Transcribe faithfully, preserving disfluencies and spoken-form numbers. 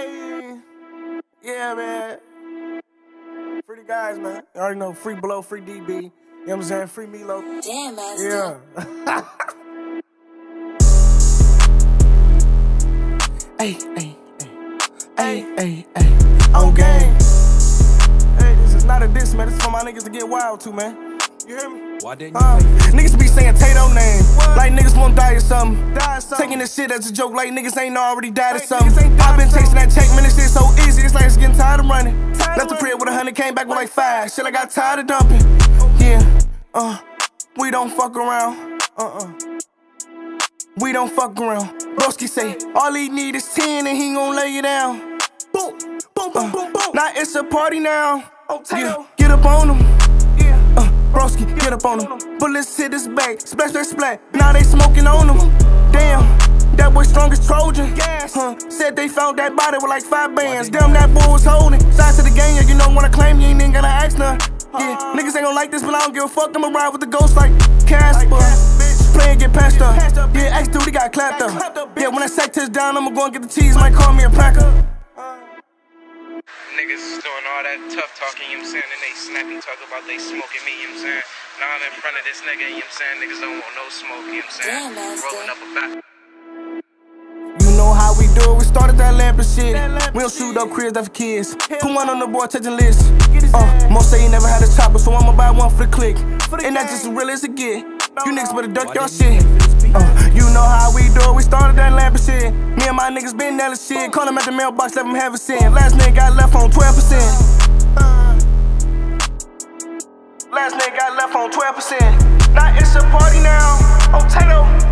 Hey, yeah, man. Free the guys, man. You already know, free Blow, free D B. You know what I'm saying? Free Milo. Damn, master. Yeah. Hey, hey, hey, hey, hey, on game. Hey, this is not a diss, man. This is for my niggas to get wild too, man. You hear me? Why didn't uh, you Niggas be saying Taedoeland name, what? Like niggas won't die or something. Die or something. Taking this shit as a joke, like niggas ain't already died or hey, something. I've been chasing that check, man, this shit so easy, it's like it's getting tired of running. Tired Left the crib with a hundred, came back with like five. Shit, I got tired of dumping. Yeah, uh, we don't fuck around. Uh-uh. We don't fuck around. Broski say, all he need is ten and he gon' lay it down. Boom, boom, boom, boom, boom. Now it's a party now. Yeah, get up on him. Uh, Broski, get up on him. Bullets hit his back, splash, splash, splash. Now they smoking on him. Damn, that boy strong as Trojan. Huh, said they found that body with like five bands. Damn, that boy was holding. Sides to the gang, yeah, you know when I claim you ain't even gotta ask none. Yeah, niggas ain't gon' like this, but I don't give a fuck. I'ma ride with the ghost like Casper. Play and get passed up. Yeah, X dude, he got clapped up. Yeah, when that sack touch down, I'ma go and get the cheese. Might call me a packer. Niggas is doing all that tough talking, you know what I'm saying, and they snappy talk about they smoking me, you know what I'm saying. Now I'm in front of this nigga, you know what I'm saying, niggas don't want no smoke, you know what I'm saying. Damn, rolling up a back. You know how we do it, we started that lamp and shit. We don't shoot up cribs, that for kids. Put one on the board, touching list. Uh, most say you never had a chopper, so I'ma buy one for the click. And that's just as real as it get. You niggas better duck your shit. Uh, you know how we do it, we started that lamp and shit. Me and my niggas been nailing shit. Call him at the mailbox, let him have a cent. Last nigga got left on twelve percent. Uh, last nigga got left on twelve percent. Now it's a party now. Oh, Taedoeland.